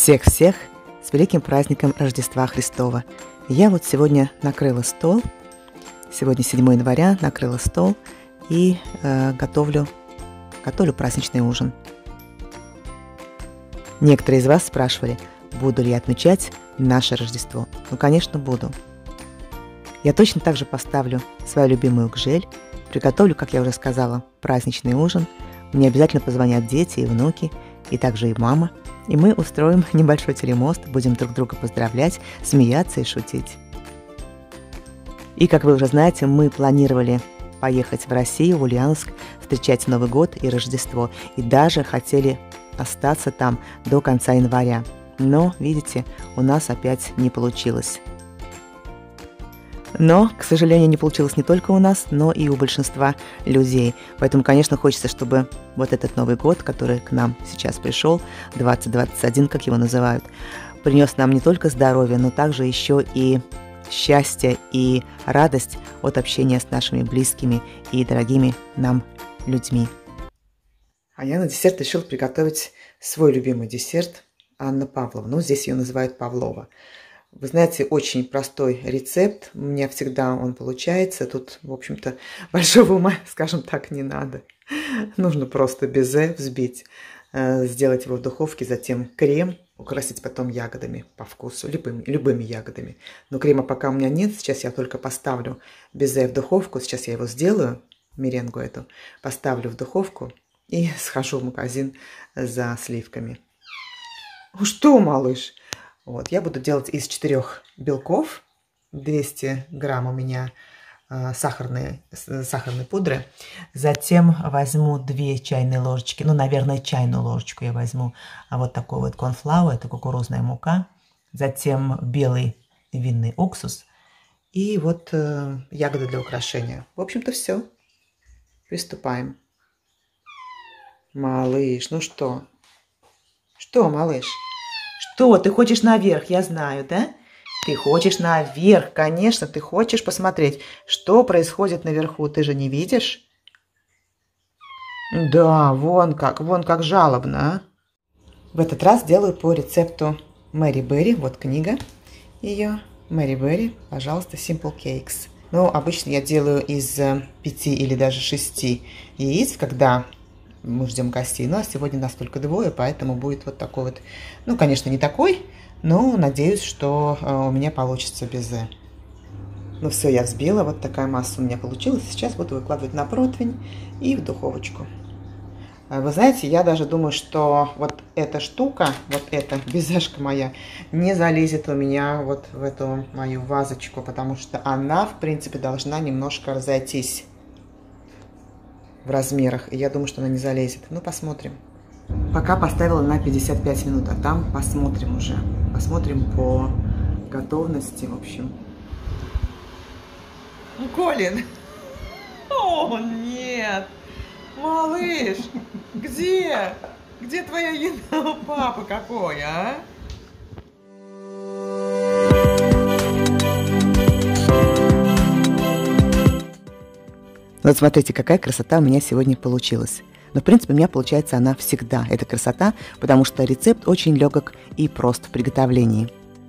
Всех-всех с великим праздником Рождества Христова. Я вот сегодня накрыла стол, сегодня 7 января, накрыла стол и готовлю праздничный ужин. Некоторые из вас спрашивали, буду ли я отмечать наше Рождество. Ну, конечно, буду. Я точно так же поставлю свою любимую гжель, приготовлю, как я уже сказала, праздничный ужин. Мне обязательно позвонят дети и внуки, и также и мама. И мы устроим небольшой телемост, будем друг друга поздравлять, смеяться и шутить. И, как вы уже знаете, мы планировали поехать в Россию, в Ульяновск, встречать Новый год и Рождество. И даже хотели остаться там до конца января. Но, видите, у нас опять не получилось. Но, к сожалению, не получилось не только у нас, но и у большинства людей. Поэтому, конечно, хочется, чтобы вот этот Новый год, который к нам сейчас пришел, 2021, как его называют, принес нам не только здоровье, но также еще и счастье и радость от общения с нашими близкими и дорогими нам людьми. А я на десерт решила приготовить свой любимый десерт Анна Павлова. Ну, здесь ее называют Павлова. Вы знаете, очень простой рецепт, у меня всегда он получается, тут, в общем-то, большого ума, скажем так, не надо. Нужно просто безе взбить, сделать его в духовке, затем крем, украсить потом ягодами по вкусу, любыми ягодами. Но крема пока у меня нет, сейчас я только поставлю безе в духовку, сейчас я его сделаю, меренгу эту, поставлю в духовку и схожу в магазин за сливками. Что, малыш? Вот, я буду делать из 4 белков, 200 грамм у меня сахарной пудры. Затем возьму 2 чайные ложечки, ну, наверное, чайную ложечку я возьму. А вот такой вот корнфлауэр, это кукурузная мука. Затем белый винный уксус. И вот ягоды для украшения. В общем-то, все. Приступаем. Малыш, ну что? Что, малыш? Что, ты хочешь наверх, я знаю, да? Ты хочешь наверх, конечно, ты хочешь посмотреть, что происходит наверху, ты же не видишь? Да, вон как жалобно, а? В этот раз делаю по рецепту Мэри Берри, вот книга ее, Мэри Берри, пожалуйста, Simple Cakes. Ну, обычно я делаю из 5 или даже 6 яиц, когда мы ждем гостей. Ну, а сегодня нас только 2, поэтому будет вот такой вот, ну, конечно, не такой, но надеюсь, что у меня получится безе. Ну, все, я взбила, вот такая масса у меня получилась. Сейчас буду выкладывать на противень и в духовочку. Вы знаете, я даже думаю, что вот эта штука, вот эта безешка моя, не залезет у меня вот в эту мою вазочку, потому что она, в принципе, должна немножко разойтись в размерах, и я думаю, что она не залезет. Ну, посмотрим. Пока поставила на 55 минут, а там посмотрим уже. Посмотрим по готовности, в общем. Колин! О, нет! Малыш! Где? Где твоя еда? Папа какой, а? Вот смотрите, какая красота у меня сегодня получилась. Но, в принципе, у меня получается она всегда, эта красота, потому что рецепт очень легок и прост в приготовлении.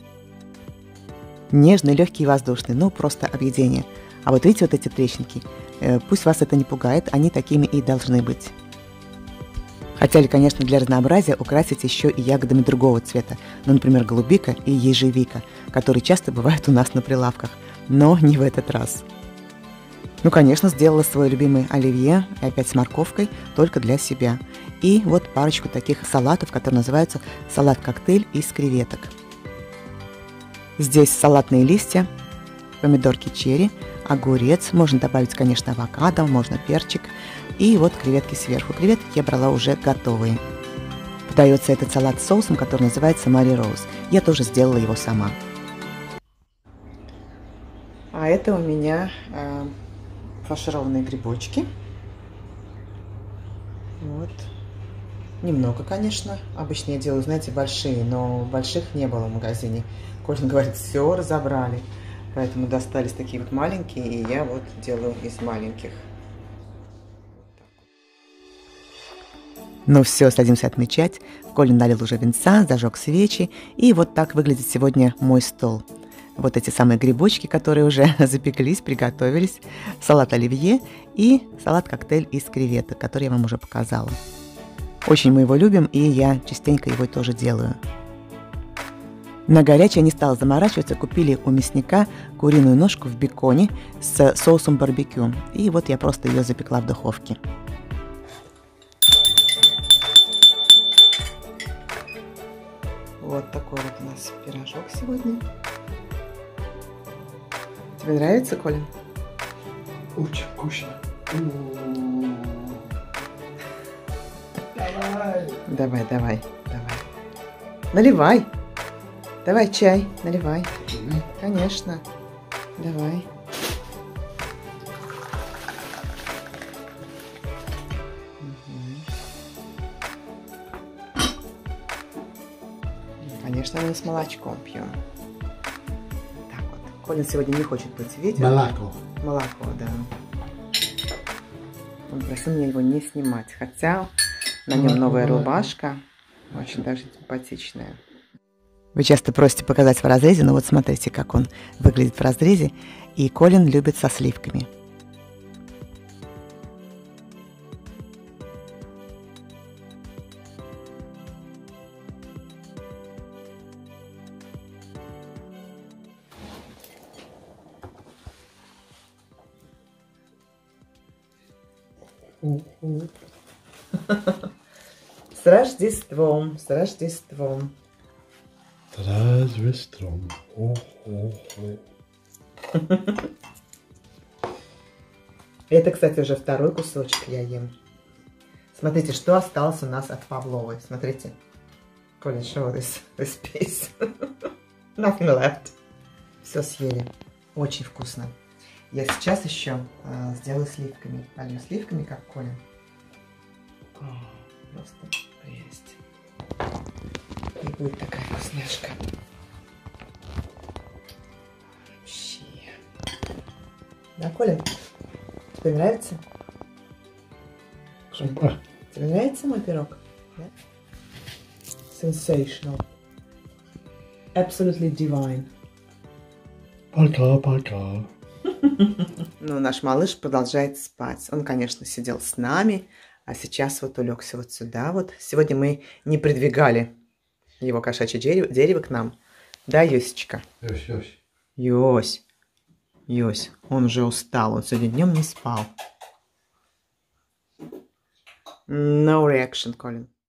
Нежный, легкий и воздушный, ну, просто объедение. А вот видите вот эти трещинки? Пусть вас это не пугает, они такими и должны быть. Хотели, конечно, для разнообразия украсить еще и ягодами другого цвета, ну, например, голубика и ежевика, которые часто бывают у нас на прилавках, но не в этот раз. Ну, конечно, сделала свой любимый оливье, опять с морковкой, только для себя. И вот парочку таких салатов, которые называются салат-коктейль из креветок. Здесь салатные листья, помидорки черри, огурец, можно добавить, конечно, авокадо, можно перчик. И вот креветки сверху. Креветки я брала уже готовые. Подается этот салат с соусом, который называется Мари Роуз. Я тоже сделала его сама. А это у меня фаршированные грибочки. Вот. Немного, конечно. Обычно я делаю, знаете, большие, но больших не было в магазине. Колин говорит, все разобрали. Поэтому достались такие вот маленькие, и я вот делаю из маленьких. Ну все, садимся отмечать. Колин налил уже винца, зажег свечи. И вот так выглядит сегодня мой стол. Вот эти самые грибочки, которые уже запеклись, приготовились. Салат оливье и салат-коктейль из креветок, который я вам уже показала. Очень мы его любим, и я частенько его тоже делаю. На горячее не стала заморачиваться, купили у мясника куриную ножку в беконе с соусом барбекю. И вот я просто ее запекла в духовке. Вот такой вот у нас пирожок сегодня. Тебе нравится, Колин? Очень вкусно. Давай. Давай. Наливай. Давай чай, наливай. Конечно. Давай. Конечно, мы с молочком пьем. Так вот. Колин сегодня не хочет пить, видите? Молоко. Молоко, да. Он просил меня его не снимать. Хотя на нем новая рубашка. Очень даже симпатичная. Вы часто просите показать в разрезе, но вот смотрите, как он выглядит в разрезе. И Колин любит со сливками. С Рождеством, с Рождеством. С Рождеством. Это, кстати, уже второй кусочек я ем. Смотрите, что осталось у нас от Павловой. Смотрите. Colin, show this piece. Nothing left. Все съели. Очень вкусно. Я сейчас еще сделаю сливками. Полью сливками, как Колин. Просто прелесть. И будет такая вкусняшка. Вообще. Да, Колин? Тебе нравится? Супер. Тебе нравится мой пирог? Yeah? Sensational. Absolutely divine. Пока. Ну, наш малыш продолжает спать. Он, конечно, сидел с нами, а сейчас вот улегся вот сюда вот. Сегодня мы не придвигали его кошачье дерево к нам. Да, Йосечка? Йось, он уже устал, он сегодня днем не спал. No reaction, Colin.